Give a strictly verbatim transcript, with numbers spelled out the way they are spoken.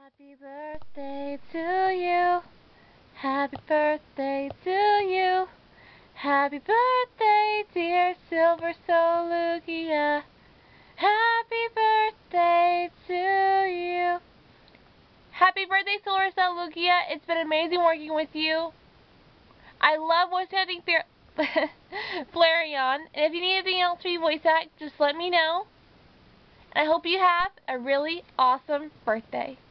Happy birthday to you. Happy birthday to you. Happy birthday, dear Silver Soul Lugia. Happy birthday to you. Happy birthday, Silver Soul Lugia. It's been amazing working with you. I love voice acting Flareon. And if you need anything else for you voice act, just let me know. And I hope you have a really awesome birthday.